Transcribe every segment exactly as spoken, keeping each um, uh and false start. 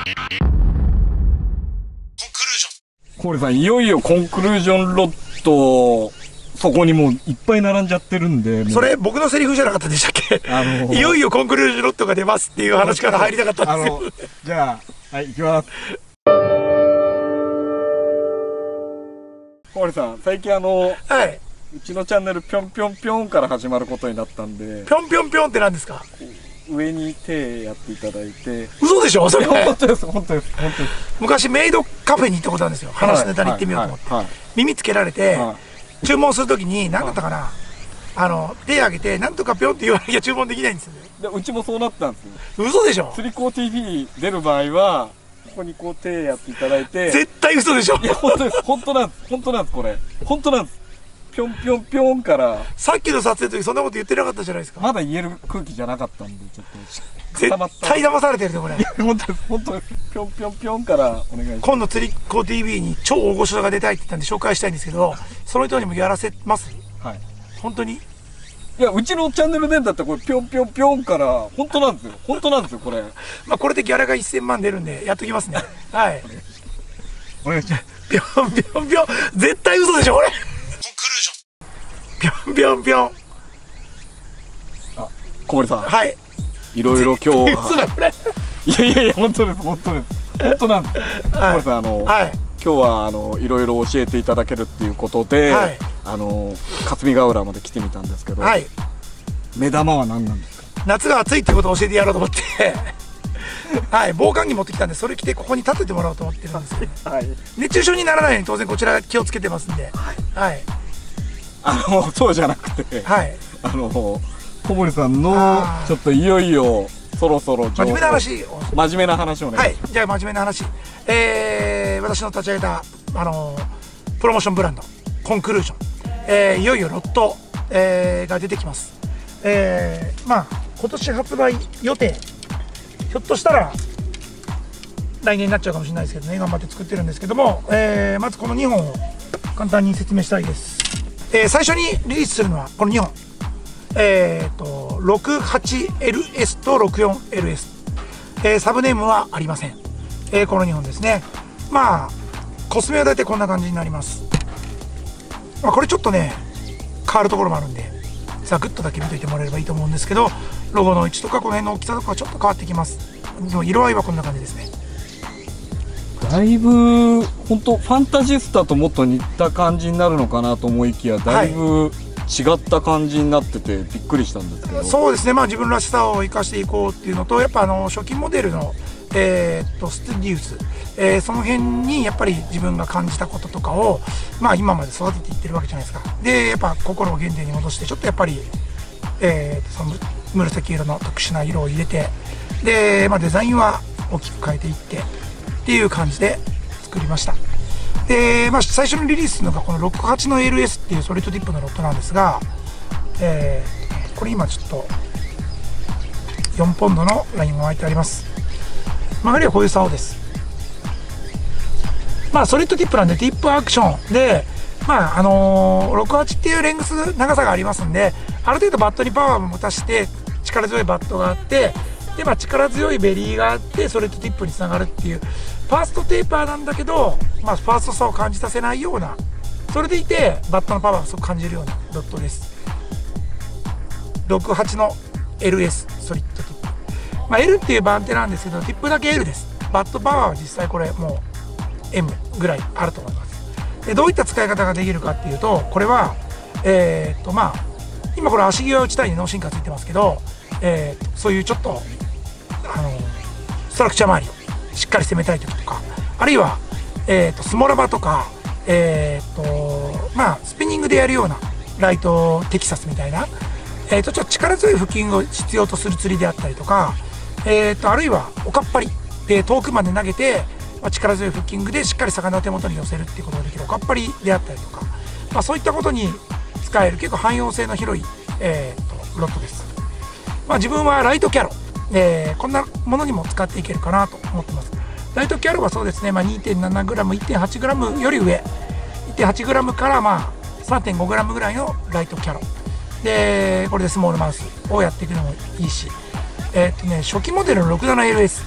コーレさん、いよいよコンクルージョンロット、そこにもういっぱい並んじゃってるんで。 それ僕のセリフじゃなかったでしたっけ？あのー、いよいよコンクルージョンロットが出ますっていう話から入りたかったんですよ。あのじゃあ、はい、行きます。コーレさん、最近あの、はい、うちのチャンネルぴょんぴょんぴょんから始まることになったんで。 ぴょんぴょんぴょんって何ですか？ 上に手やっていただいて。 嘘でしょそれ？ 本当です、本当です、本当です。 昔メイドカフェに行ったことあるんですよ。話ネタに行ってみようと思って、はいはいはい、耳つけられて、はい、注文するときに何だったかな、はい、あの手挙げてなんとかぴょんって言わなきゃ注文できないんですよね。 でうちもそうなったんですよ。 嘘でしょ？ 釣り子 ティーブイ 出る場合はここにこう手やっていただいて。 絶対嘘でしょ？ いや本当です、本当なんです、本当なんです、これ本当なんです。ぴょんぴょんぴょんから。 さっきの撮影の時そんなこと言ってなかったじゃないですか。 まだ言える空気じゃなかったんでちょっと絶対騙されてるねこれ。 本当です、本当です。ぴょんぴょんぴょんからお願いします。 今度釣り子 ティーブイ に超大御所が出たいって言ったんで紹介したいんですけど、その人にもやらせます？はい。本当に？ いやうちのチャンネルでだってこれぴょんぴょんぴょんから本当なんですよ、本当なんですよこれ。 まあこれでギャラがいっせんまん出るんでやっときますね。はい。 お願いします。 ぴょんぴょんぴょん、絶対嘘でしょこれ。ぴょんぴょんぴょん。 あ、小森さん。 はい。 いろいろ今日は。いやいやいや、本当です、本当です。本当なんです。小森さん、あの、はい、今日は、あの、いろいろ教えていただけるっていうことで。はい、あの、霞ヶ浦まで来てみたんですけど。はい。目玉は何なんですか？ 夏が暑いってことを教えてやろうと思って。はい、防寒着持ってきたんで、それ着てここに立ててもらおうと思ってるんですけど。はい。熱中症にならないように、当然こちら気をつけてますんで。はい。はい。 あのそうじゃなくて、はい、あの小森さんのちょっといよいよそろそろ真面目な話を真面目な話をね。 はい、じゃあ真面目な話、えー、私の立ち上げたあのプロモーションブランドコンクルージョン、えー、いよいよロット、えー、が出てきます。えー、まあ今年発売予定、ひょっとしたら来年になっちゃうかもしれないですけどね、頑張って作ってるんですけども、えー、まずこのにほんを簡単に説明したいです。えー、最初にリリースするのはこのにほん、えーと ろくはちエルエス と ろくよんエルエス、えー、サブネームはありません。えー、このにほんですね。まあコスメは大体こんな感じになります。まあ、これちょっとね変わるところもあるんでザクッとだけ見といてもらえればいいと思うんですけど、ロゴの位置とかこの辺の大きさとかはちょっと変わってきます。でも色合いはこんな感じですね。 だいぶ本当ファンタジスタともっと似た感じになるのかなと思いきや、だいぶ違った感じになっててびっくりしたんですけど。 そうですね、まあ自分らしさを生かしていこうっていうのと、やっぱあの初期モデルの、えー、っとステディウス、えー、その辺にやっぱり自分が感じたこととかを、まあ、今まで育てていってるわけじゃないですか。でやっぱ心を原点に戻してちょっとやっぱり、えー、その紫色の特殊な色を入れて、で、まあ、デザインは大きく変えていってっていう感じで作りました。で、まあ、最初にリリースするのがこのろくはちの エルエス っていうソリッドディップのロットなんですが、えー、これ今ちょっとよんポンドのラインを巻いてあります。曲がりはこういう竿です。まあソリッドディップなんでディップアクションで、まああのー、ろくはちっていうレングス長さがありますんで、ある程度バットにパワーも持たして力強いバットがあって、で、まあ、力強いベリーがあってソリッドディップにつながるっていうファーストテーパーなんだけど、まあ、ファーストさを感じさせないような、それでいてバットのパワーをすごく感じるようなロットです。ろくはちの エルエス ソリッドディップ、まあ、L っていう番手なんですけどディップだけ L です。バットパワーは実際これもう エム ぐらいあると思います。でどういった使い方ができるかっていうと、これはえー、っとまあ今これ足際打ちたいに脳進化ついてますけど、えー、そういうちょっとあのストラクチャー周りをしっかり攻めたい時とか、あるいは、えー、とスモラバとか、えーとまあ、スピニングでやるようなライトテキサスみたいな、えー、とちょっと力強い腹筋を必要とする釣りであったりとか、えー、とあるいはおかっぱりで遠くまで投げて、まあ、力強いフッキングでしっかり魚を手元に寄せるっていうことができるおかっぱりであったりとか、まあ、そういったことに使える結構汎用性の広い、えー、とロットです。まあ、自分はライトキャロ、えー、こんなものにも使っていけるかなと思ってます。ライトキャロはそうですね、まあ、にてんななグラム、いってんはちグラム より上、いってんはちグラム からまあ さんてんごグラム ぐらいのライトキャロで、これでスモールマウスをやっていくのもいいし、えーっとね、初期モデルの ろくじゅうななエルエス、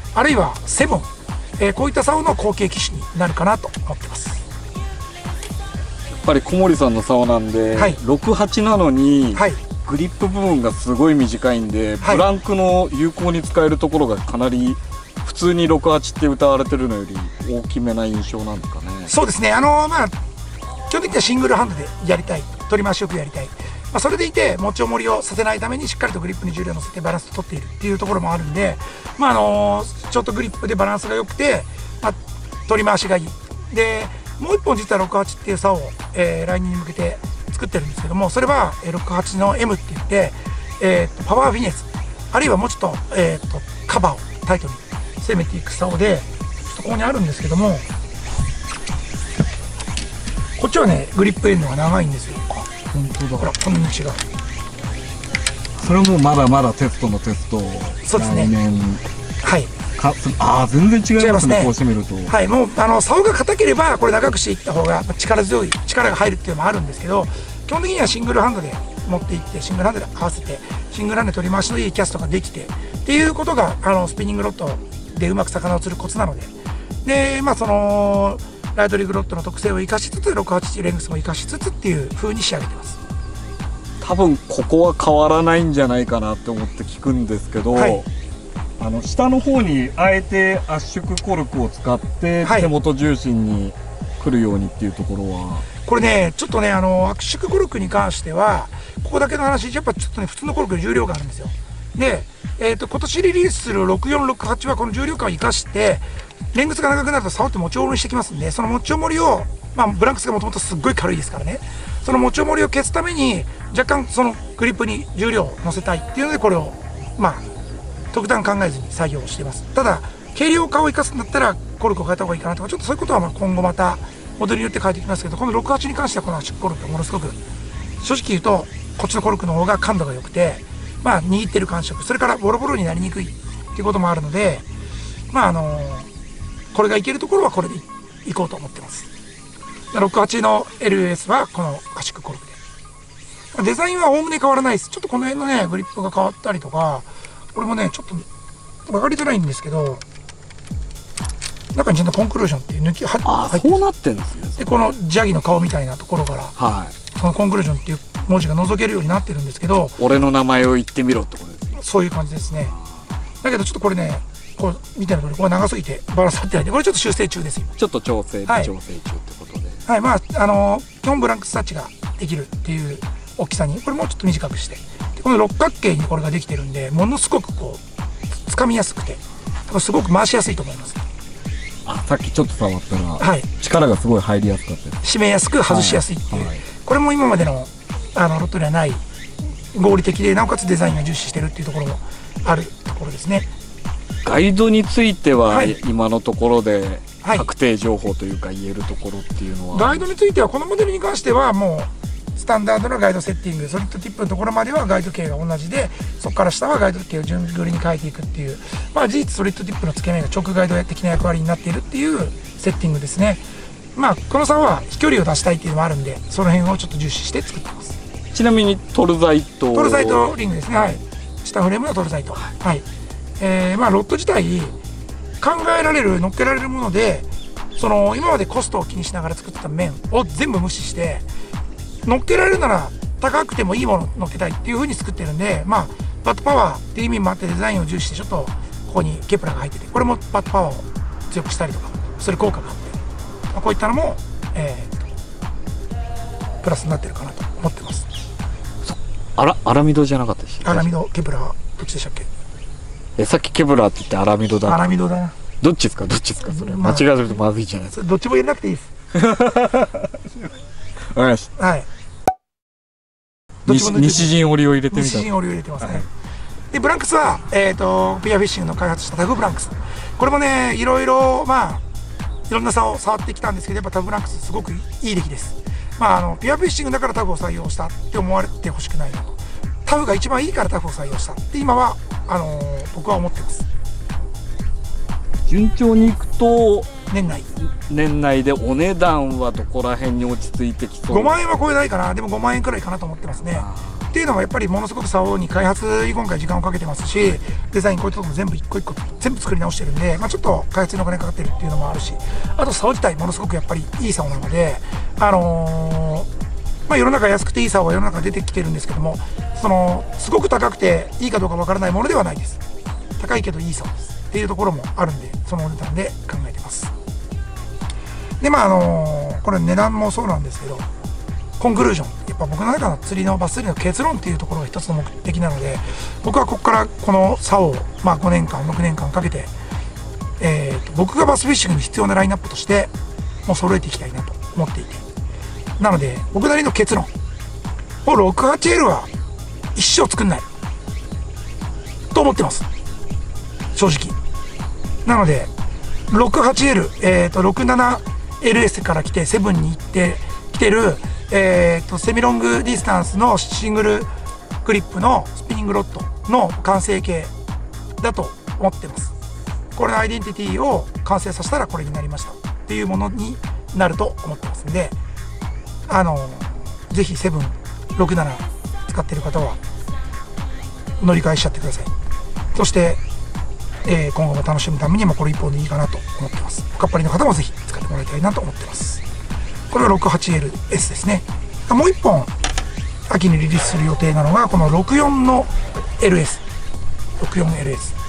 あるいはセブン、えー、こういった竿の後継機種になるかなと思ってます。 やっぱり小森さんの竿なんで、はい、ろくはちなのに、はい、グリップ部分がすごい短いんで、はい、ブランクの有効に使えるところがかなり普通にろくはちって歌われてるのより大きめな印象なんですかね。 そうですね、あのー、まあ基本的にはシングルハンドでやりたい、取り回しよくやりたい、まあ、それでいて持ち重りをさせないためにしっかりとグリップに重量を乗せてバランスを取っているっていうところもあるんで、まああのー、ショートグリップでバランスが良くて、まあ、取り回しがいいで、もう一本実はろくはちっていう竿を、えー、来年に向けて作ってるんですけども、それはろくはちの エム って言って、えー、とパワーフィネス、あるいはもうちょっと,、えー、とカバーをタイトに攻めていく竿で、そこにあるんですけども、こっちはねグリップエンドが長いんですよ。あ、 本当だ。 ほらこんなに違う。 それもまだまだテストのテスト。 そうですね。はい。 かああ全然違いますね。こうしてみると。 はい、もうあの竿が硬ければこれ長くしていった方が力強い力が入るっていうのもあるんですけど、基本的にはシングルハンドで持っていってシングルハンドで合わせてシングルハンドで取り回しのいいキャストができてっていうことがあのスピニングロッドでうまく魚を釣るコツなので、でまあそのライトリグロッドの特性を生かしつつろくはちレングスも生かしつつっていう風に仕上げてます。 多分ここは変わらないんじゃないかなって思って聞くんですけど、はい、あの下の方にあえて圧縮コルクを使って手元重心に来るようにっていうところは、はい、 これねちょっとねあの圧縮コルクに関してはここだけの話、やっぱちょっとね普通のコルクの重量があるんですよ。で、えー、と今年リリースするろくよんろくはちはこの重量感を生かしてレングスが長くなると竿って持ち重りしてきますんで、その持ち重りを、まあ、ブランクスがもともとすっごい軽いですからね、その持ち重りを消すために若干そのグリップに重量を乗せたいっていうのでこれをまあ特段考えずに作業をしています。ただ軽量化を生かすんだったらコルクを変えた方がいいかなとか、ちょっとそういうことはまあ今後またモデルによって変えていきますけど、このろくはちに関してはこの圧縮コルクがものすごく正直言うとこっちのコルクの方が感度が良くて、まあ握ってる感触、それからボロボロになりにくいっていうこともあるので、まああのこれがいけるところはこれでいこうと思ってます。ろくはちの エルエス はこの圧縮コルクで、デザインはおおむね変わらないです。ちょっとこの辺のねグリップが変わったりとか、これもねちょっと分かりづらいんですけど、中にちゃんとコンクルージョンっていう抜きはあ入ってそうなってんですね。 でこのジャギの顔みたいなところから、はい、そのコンクルージョンっていう文字が覗けるようになってるんですけど、 俺の名前を言ってみろってことですね。 そういう感じですね。だけどちょっとこれねこう見てるとこれ長すぎてバランス合ってないんで、これちょっと修正中ですよ。 ちょっと調整、はい、調整中ってことで、 はい、まああの基本ブランクスタッチができるっていう大きさにこれもうちょっと短くして、でこの六角形にこれができてるんでものすごくこう掴みやすくてすごく回しやすいと思います。 あ、さっきちょっと触ったら、はい、力がすごい入りやすかったです。 締めやすく外しやすいっていう、はいはい、これも今までのあのロットではない合理的でなおかつデザインが重視してるっていうところもあるところですね。 ガイドについては、はい、今のところで確定情報というか言えるところっていうのは、 ガイドについてはこのモデルに関してはもうスタンダードなガイドセッティング、ソリッドティップのところまではガイド径が同じで、そこから下はガイド径を順繰りに変えていくっていう、まあ事実ソリッドティップの付け根が直ガイド的な役割になっているっていうセッティングですね。まあこの差は飛距離を出したいっていうのもあるんで、その辺をちょっと重視して作ってます。 ちなみにトルザイトトルザイトリングですね。はい、下フレームのトルザイト、はいはい、えー、まあロッド自体考えられる乗っけられるもので、その今までコストを気にしながら作ってた面を全部無視して乗っけられるなら高くてもいいものを乗っけたいっていう風に作ってるんで、まあバットパワーっていう意味もあってデザインを重視してちょっとここにケプラが入ってて、これもバットパワーを強くしたりとかする効果があって、まあ、こういったのも、えー、プラスになってるかなと思ってます。 アラアラミドじゃなかったでしアラミドケプラどっちでしたっけ？ えさっきケプラって言ってアラミドだ。 アラミドだな。 どっちですかどっちですかそれ、まあ、間違えるとまずいじゃないですか。 どっちも入れなくていいです。 わかりました。 はい。 西陣織を入れてみた。 西陣織を入れてますね。はい、でブランクスはえっ、ー、とピアフィッシングの開発したタフブランクス。これもねいろいろまあいろんな差を触ってきたんですけど、やっぱタフブランクスすごくいい出来です。まああのピアフィッシングだからタフを採用したって思われてほしくないなと。タフが一番いいからタフを採用したって今はあのー、僕は思ってます。 順調にいくと年内年内でお値段はどこら辺に落ち着いてきそう？ ごまん円は超えないかな。でもごまん円くらいかなと思ってますね。 っていうのはやっぱりものすごく竿に開発に今回時間をかけてますし、デザインこういったとこも全部一個一個全部作り直してるんで、まあ、ちょっと開発にお金かかってるっていうのもあるし、あと竿自体ものすごくやっぱりいい竿なので、あのーまあ、世の中安くていい竿は世の中出てきてるんですけども、そのすごく高くていいかどうかわからないものではないです。高いけどいい竿ですっていうところもあるんで、そのお値段で考えてます。でまああのー、これ値段もそうなんですけど、コンクルージョン、やっぱ僕の中の釣りのバス釣りの結論っていうところが一つの目的なので、僕はここからこの竿を、まあ、ごねんかんろくねんかんかけて、えー、と僕がバスフィッシングに必要なラインナップとしてもう揃えていきたいなと思っていて、なので僕なりの結論を ろくはちエル は一生作んないと思ってます、正直。なので ろくはちエル、えー、と ろくじゅうななエルエス から来てななに行って来てる、えー、とセミロングディスタンスのシングルグリップのスピニングロッドの完成形だと思ってます。これのアイデンティティを完成させたらこれになりましたっていうものになると思ってますんで、あのぜひなな、ろくじゅうなな使ってる方は乗り換えしちゃってください。そして、えー、今後も楽しむためにもこれいっぽんでいいかなと思ってます。おかっぱりの方もぜひ使ってもらいたいなと思ってます。これは ろくはちエルエス ですね。もういっぽん秋にリリースする予定なのがこのろくじゅうよんの エルエス、 ろくじゅうよんエルエス、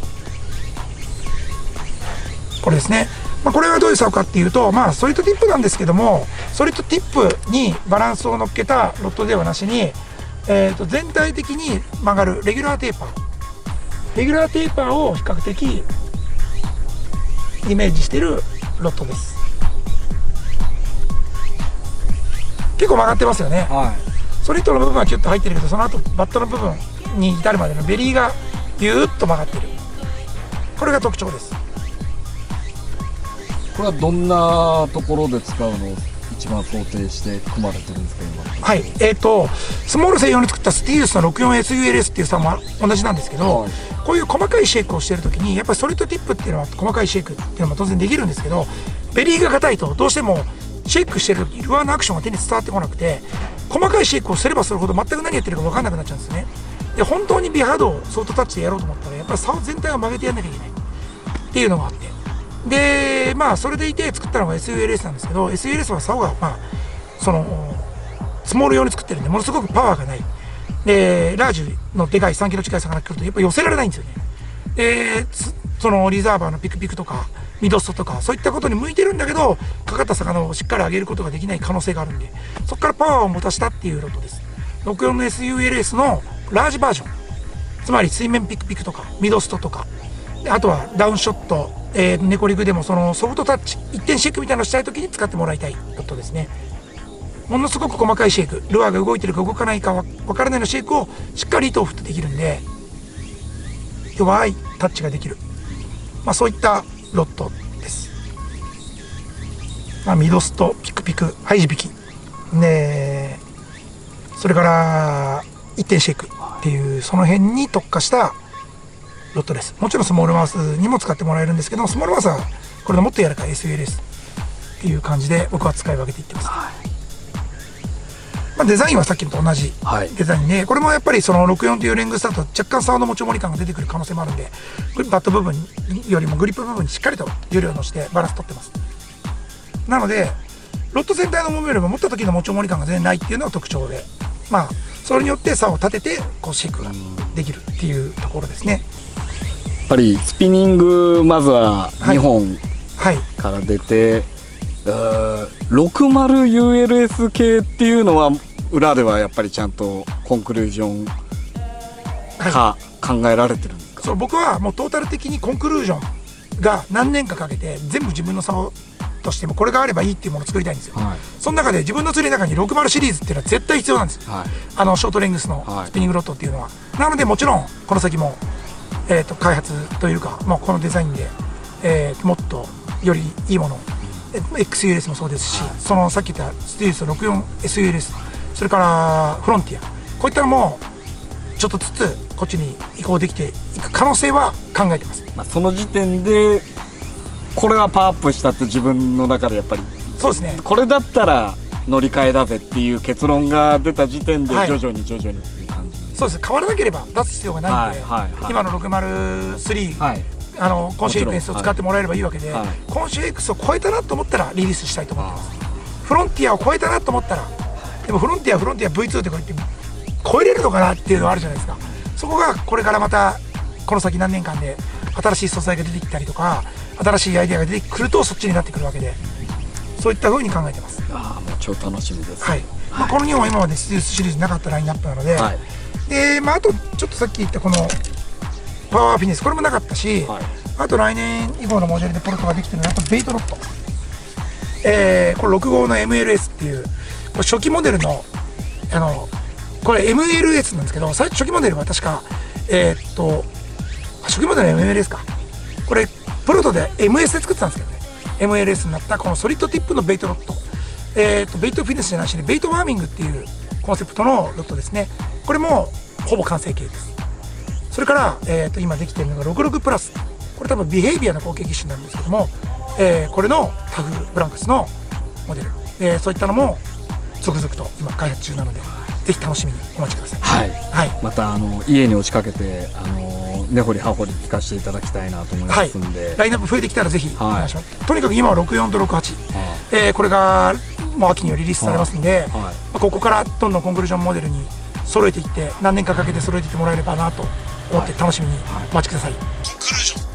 これですね。まあ、これはどういう竿かっていうと、まあソリッドティップなんですけども、ソリッドティップにバランスを乗っけたロッドではなしに、えー、と全体的に曲がるレギュラーテーパーレギュラーテーパーを比較的イメージしているロッドです。結構曲がってますよね、はい、ソリッドの部分はキュッと入ってるけど、その後バットの部分に至るまでのベリーがギューッと曲がってる、これが特徴です。 これはどんなところで使うのを一番想定して組まれてるんですか今？ はい、えーとスモール専用に作ったスティーウスの ろくじゅうよんエスユーエルエス っていう竿も同じなんですけど、はい、こういう細かいシェイクをしてる時にやっぱりソリッドティップっていうのは細かいシェイクっていうのも当然できるんですけど、ベリーが硬いとどうしてもシェイクしてる時ルアーのアクションが手に伝わってこなくて、細かいシェイクをすればするほど全く何やってるか分かんなくなっちゃうんですね。で本当にビハードをソフトタッチでやろうと思ったらやっぱり竿全体を曲げてやんなきゃいけないっていうのがあって、でまあそれでいて作ったのが エスユーエルエス なんですけど、 エスユーエルエス は竿がまあそのスモール用に作ってるんでものすごくパワーがないで、ラージのでかいさんキロ近い魚が来るとやっぱ寄せられないんですよね。でそのリザーバーのピクピクとかミドストとかそういったことに向いてるんだけど、かかった魚をしっかり上げることができない可能性があるんで、そこからパワーを持たせたっていうロッドです。ろくじゅうよんの エスユーエルエス のラージバージョン、つまり水面ピクピクとかミドストとか、あとはダウンショット、えー、ネコリグでもそのソフトタッチ一点シェイクみたいなのをしたい時に使ってもらいたいロッドですね。ものすごく細かいシェイク、ルアーが動いてるか動かないかわからないのシェイクをしっかり糸を振ってできるんで弱いタッチができる、まあ、そういったロッドです。まあ、ミドスト、ピクピク、ハイジビキ、ね、それから一点シェイクっていうその辺に特化したロッドです。もちろんスモールマウスにも使ってもらえるんですけど、スモールマウスはこれのもっと柔らかい エスユーエルエス っていう感じで僕は使い分けていってます。はい、まあ、デザインはさっきのと同じデザインで、はい、これもやっぱりそのろくじゅうよんというレングスだと若干竿の持ち重り感が出てくる可能性もあるんで、バット部分よりもグリップ部分にしっかりと重量を乗せてバランス取ってます。なのでロッド全体の重みよりも持った時の持ち重り感が全然ないっていうのが特徴で、まあそれによって竿を立ててこうシェイクができるっていうところですね。 やっぱりスピニングまずはにほんから出て、はい、ろくじゅうユーエルエス 系っていうのは裏ではやっぱりちゃんとコンクルージョンか考えられてるんですか？ そう、僕はもうトータル的にコンクルージョンが何年かかけて全部自分の竿としてもこれがあればいいっていうものを作りたいんですよ。はい、その中で自分の釣りの中にろくじゅうシリーズっていうのは絶対必要なんですよ。はい、あのショートレングスのスピニングロッドっていうのは。はい、なのでもちろんこの先もえー、と開発というか、まあ、このデザインで、えー、もっとよりいいもの、エックスユーエルエス もそうですし、はい、そのさっき言ったスティールス ろくじゅうよんエスユーエルエス、 それからフロンティア、こういったのもちょっとずつこっちに移行できていく可能性は考えてます。 まあ、その時点でこれはパワーアップしたって自分の中でやっぱりそうですね、 これだったら乗り換えだぜっていう結論が出た時点で徐々に徐々にっていう感じ、はい、 そうです。変わらなければ出す必要がないんで、はいはいはい、今のろくまるスリー、はい、あのコンシェエクスを使ってもらえればいいわけで、はい、コンシェエクスを超えたなと思ったらリリースしたいと思ってます。フロンティアを超えたなと思ったら、でもフロンティアフロンティア ブイツー ってこう言って超えれるのかなっていうのはあるじゃないですか。そこがこれからまたこの先何年間で新しい素材が出てきたりとか新しいアイデアが出てくるとそっちになってくるわけで、そういった風に考えてます。 ああ、もう超楽しみです。 はい、はい、まあ、このにほんは今までシリーズなかったラインナップなので、はい、で、まあ、あとちょっとさっき言ったこのパワーフィニッシュこれもなかったし、はい、あと来年以降のモデルでポルトができてるのはあとベイトロット、えー、これろく号の エムエルエス っていうこれ初期モデルのあのこれ エムエルエス なんですけど、最初期モデルは確かえー、っと初期モデルの エムエルエス か、これプロトで エムエス で作ってたんですけどね、 エムエルエス になったこのソリッドティップのベイトロット、えー、っとベイトフィニッシュじゃなしにベイトワーミングっていうコンセプトのロットですね。これもほぼ完成形です。それから、えー、と今できているのがろくじゅうろくプラス、これ多分ビヘイビアの後継機種なんですけども、えー、これのタフブランクスのモデル、えー、そういったのも続々と今開発中なので、ぜひ楽しみにお待ちください。 はい、はい、またあの家に押しかけてあの根掘り葉掘り聞かせていただきたいなと思いますんで、 はい、ラインナップ増えてきたらぜひお願いします。はい、とにかく今はろくじゅうよんとろくじゅうはち、えー、これがもう秋にはリリースされますんで、はい、まあ、ここからどんどんコンクルージョンモデルに揃えていって何年かかけて揃えていってもらえればなと思って楽しみにお待ちください。はいはい、コンクルージョン